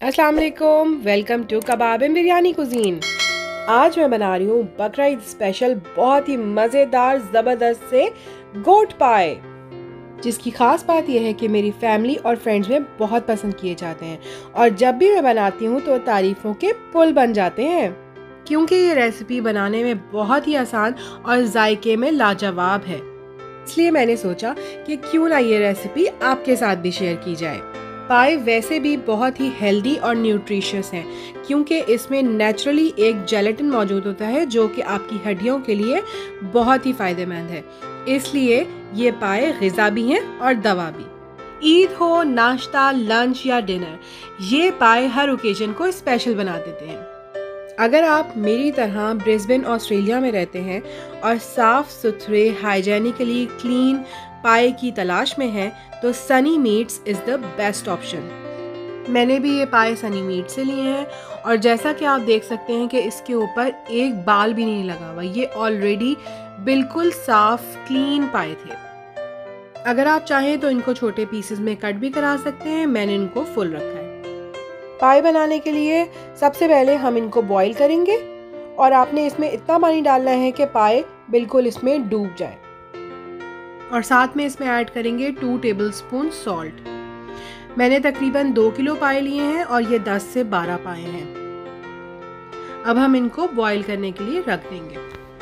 अस्सलाम वालेकुम, welcome to kebab and biryani cuisine. आज मैं बना रही हूँ बकरा ईद स्पेशल बहुत ही मज़ेदार ज़बरदस्त से गोट पाए, जिसकी ख़ास बात यह है कि मेरी फैमिली और फ्रेंड्स में बहुत पसंद किए जाते हैं और जब भी मैं बनाती हूँ तो तारीफ़ों के पुल बन जाते हैं, क्योंकि ये रेसिपी बनाने में बहुत ही आसान और जायके में लाजवाब है। इसलिए मैंने सोचा कि क्यों ना ये रेसिपी आपके साथ भी शेयर की जाए। पाए वैसे भी बहुत ही हेल्दी और न्यूट्रिशियस हैं, क्योंकि इसमें नेचुरली एक जेलेटिन मौजूद होता है जो कि आपकी हड्डियों के लिए बहुत ही फ़ायदेमंद है। इसलिए ये पाए ग़िज़ा भी हैं और दवा भी। ईद हो, नाश्ता, लंच या डिनर, ये पाए हर ओकेजन को स्पेशल बना देते हैं। अगर आप मेरी तरह ब्रिस्बेन ऑस्ट्रेलिया में रहते हैं और साफ़ सुथरे हाइजेनिकली क्लीन पाए की तलाश में हैं तो Sunny Meats is the best option. मैंने भी ये पाए सनी मीट से लिए हैं और जैसा कि आप देख सकते हैं कि इसके ऊपर एक बाल भी नहीं लगा हुआ, ये ऑलरेडी बिल्कुल साफ़ क्लीन पाए थे। अगर आप चाहें तो इनको छोटे पीसेस में कट भी करा सकते हैं, मैंने इनको फुल रखा है। पाए बनाने के लिए सबसे पहले हम इनको बॉईल करेंगे और आपने इसमें इतना पानी डालना है कि पाए बिल्कुल इसमें डूब जाए और साथ में इसमें ऐड करेंगे 2 टेबलस्पून सॉल्ट। मैंने तकरीबन 2 किलो पाए लिए हैं और ये 10 से 12 पाए हैं। अब हम इनको बॉईल करने के लिए रख देंगे।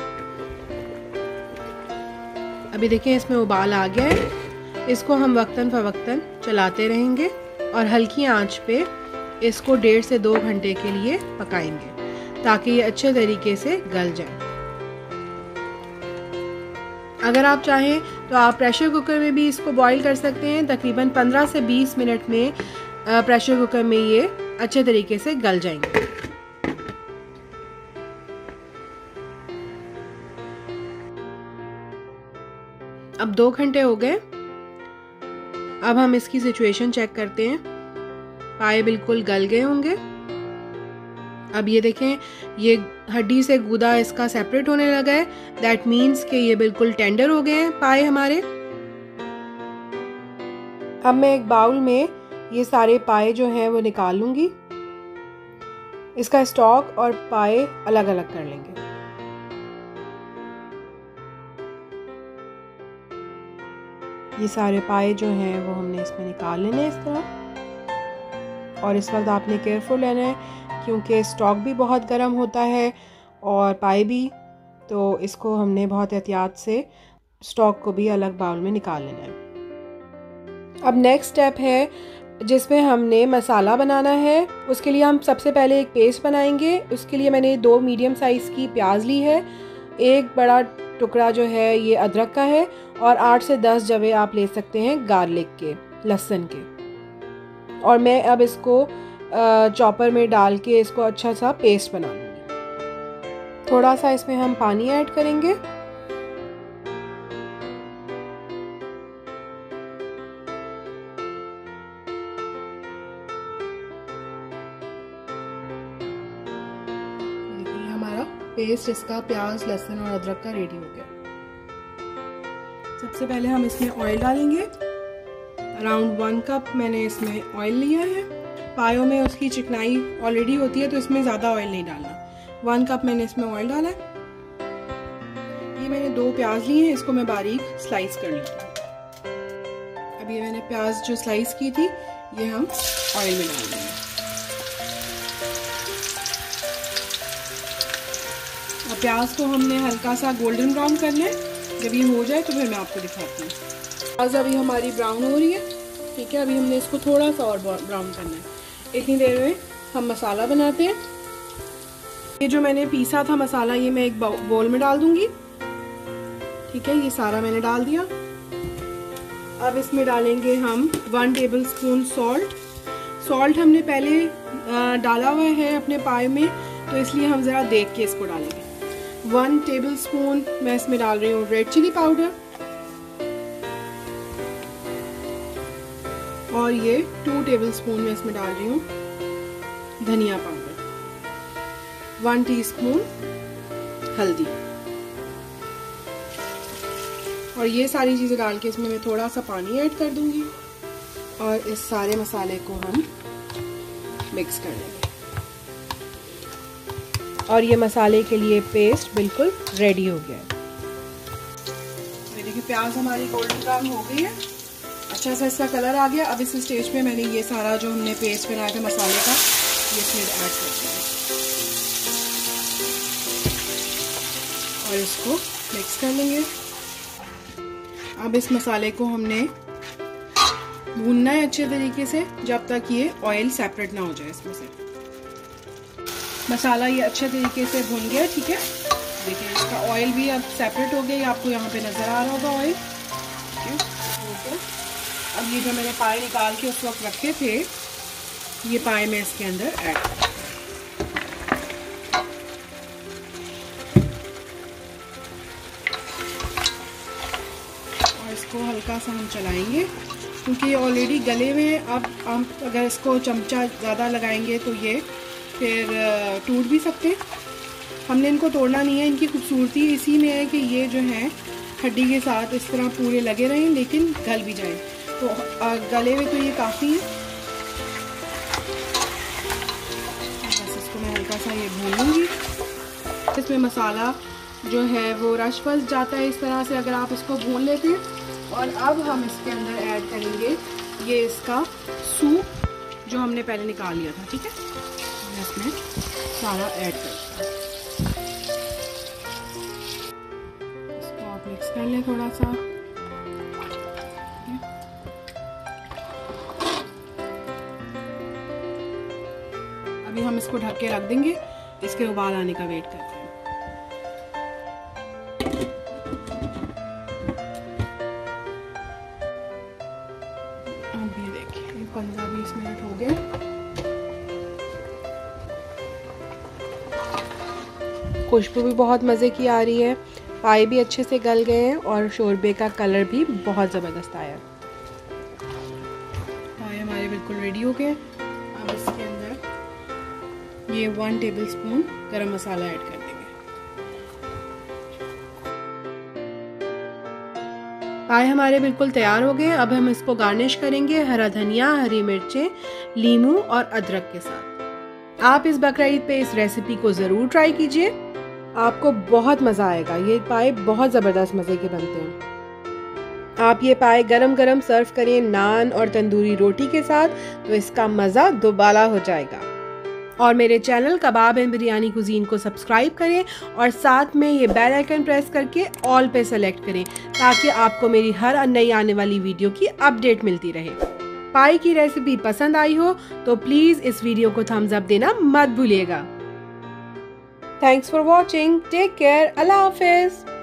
अभी देखें इसमें उबाल आ गया है। इसको हम वक्तन फवक्तन चलाते रहेंगे और हल्की आंच पे इसको 1.5 से 2 घंटे के लिए पकाएंगे ताकि ये अच्छे तरीके से गल जाए। अगर आप चाहें तो आप प्रेशर कुकर में भी इसको बॉईल कर सकते हैं। तकरीबन 15 से 20 मिनट में प्रेशर कुकर में ये अच्छे तरीके से गल जाएंगे। अब 2 घंटे हो गए। अब हम इसकी सिचुएशन चेक करते हैं। पाए बिल्कुल गल गए होंगे। अब ये देखें, ये हड्डी से गूदा इसका सेपरेट होने लगा है। दैट मीन्स कि ये बिल्कुल टेंडर हो गए हैं पाए हमारे। अब मैं एक बाउल में ये सारे पाए जो हैं वो निकाल लूंगी। इसका स्टॉक और पाए अलग अलग कर लेंगे। ये सारे पाए जो हैं वो हमने इसमें निकाल लेने इस तरह। और इस वक्त आपने केयरफुल रहना है क्योंकि स्टॉक भी बहुत गर्म होता है और पाए भी, तो इसको हमने बहुत एहतियात से स्टॉक को भी अलग बाउल में निकाल लेना है। अब नेक्स्ट स्टेप है जिसमें हमने मसाला बनाना है। उसके लिए हम सबसे पहले एक पेस्ट बनाएंगे। उसके लिए मैंने 2 मीडियम साइज़ की प्याज ली है, एक बड़ा टुकड़ा जो है ये अदरक का है और 8 से 10 जवे आप ले सकते हैं गार्लिक के, लहसुन के। और मैं अब इसको चॉपर में डाल के इसको अच्छा सा पेस्ट बना लूँगी। थोड़ा सा इसमें हम पानी ऐड करेंगे। देखिए हमारा पेस्ट इसका प्याज, लहसुन और अदरक का रेडी हो गया। सबसे पहले हम इसमें ऑयल डालेंगे। अराउंड 1 कप मैंने इसमें ऑयल लिया है। पायों में उसकी चिकनाई ऑलरेडी होती है तो इसमें ज़्यादा ऑयल नहीं डालना। 1 कप मैंने इसमें ऑयल डाला है। ये मैंने 2 प्याज लिए हैं, इसको मैं बारीक स्लाइस कर लेती हूँ। अब ये मैंने प्याज जो स्लाइस की थी ये हम ऑयल में डाल देंगे। और प्याज को हमने हल्का सा गोल्डन ब्राउन करना है। जब ये हो जाए तो फिर मैं आपको दिखाती हूँ। प्याज अभी हमारी ब्राउन हो रही है, ठीक है। अभी हमने इसको थोड़ा सा और ब्राउन करना है। इतनी देर में हम मसाला बनाते हैं। ये जो मैंने पीसा था मसाला ये मैं एक बोल में डाल दूंगी, ठीक है। ये सारा मैंने डाल दिया। अब इसमें डालेंगे हम 1 टेबलस्पून सॉल्ट। सॉल्ट हमने पहले डाला हुआ है अपने पाए में, तो इसलिए हम ज़रा देख के इसको डालेंगे। 1 टेबलस्पून मैं इसमें डाल रही हूँ रेड चिली पाउडर और ये 2 टेबलस्पून मैं इसमें डाल रही हूँ धनिया पाउडर, 1 टीस्पून हल्दी और ये सारी चीज़ें डाल के इसमें मैं थोड़ा सा पानी ऐड कर दूंगी और इस सारे मसाले को हम मिक्स कर लेंगे। और ये मसाले के लिए पेस्ट बिल्कुल रेडी हो गया है। देखिए प्याज हमारी गोल्डन ब्राउन हो गई है, अच्छा सा इसका कलर आ गया। अब इस स्टेज पे मैंने ये सारा जो हमने पेस्ट बनाया था मसाले का, ये इसमें ऐड कर दिया और इसको मिक्स कर लेंगे। अब इस मसाले को हमने भूनना है अच्छे तरीके से जब तक ये ऑयल सेपरेट ना हो जाए इसमें से। मसाला ये अच्छे तरीके से भून गया, ठीक है। देखिए इसका ऑयल भी अब सेपरेट हो गया, आपको यहाँ पे नज़र आ रहा होगा ऑयल, ठीक है। अब ये जो मैंने पाए निकाल के उस वक्त रखे थे, ये पाए मैं इसके अंदर ऐड कर, और इसको हल्का सा हम चलाएंगे क्योंकि ये ऑलरेडी गले हुए हैं। अब हम अगर इसको चमचा ज़्यादा लगाएंगे तो ये फिर टूट भी सकते हैं। हमने इनको तोड़ना नहीं है, इनकी खूबसूरती इसी में है कि ये जो है हड्डी के साथ इस तरह पूरे लगे रहें लेकिन गल भी जाए। तो गले में तो ये काफ़ी है। बस इसको मैं हल्का सा ये भून लूँगी। इसमें मसाला जो है वो रश फंस जाता है इस तरह से अगर आप इसको भून लेते हैं। और अब हम इसके अंदर ऐड करेंगे ये इसका सूप जो हमने पहले निकाल लिया था, ठीक है। मैं इसमें सारा ऐड करता हूँ, इसको आप मिक्स कर लें थोड़ा सा। अभी हम इसको ढक के रख देंगे, इसके उबाल आने का वेट करते हैं। अब ये देखिए 15-20 मिनट हो गए। खुशबू भी बहुत मज़े की आ रही है, पाए भी अच्छे से गल गए हैं और शोरबे का कलर भी बहुत ज़बरदस्त आया। पाए हमारे बिल्कुल रेडी हो गए। अब इसके अंदर ये 1 टेबलस्पून गरम मसाला ऐड कर देंगे। पाए हमारे बिल्कुल तैयार हो गए। अब हम इसको गार्निश करेंगे हरा धनिया, हरी मिर्चें, लीमू और अदरक के साथ। आप इस बकरा ईद पे इस रेसिपी को ज़रूर ट्राई कीजिए, आपको बहुत मज़ा आएगा। ये पाए बहुत ज़बरदस्त मज़े के बनते हैं। आप ये पाए गरम गरम सर्व करें नान और तंदूरी रोटी के साथ, तो इसका मज़ा दोबाला हो जाएगा। और मेरे channel kebab and biryani cuisine को सब्सक्राइब करें और साथ में ये बेल आइकन प्रेस करके ऑल पे सेलेक्ट करें ताकि आपको मेरी हर नई आने वाली वीडियो की अपडेट मिलती रहे। पाई की रेसिपी पसंद आई हो तो प्लीज़ इस वीडियो को थम्स अप देना मत भूलिएगा। Thanks for watching, take care, अल्लाह हाफिज़।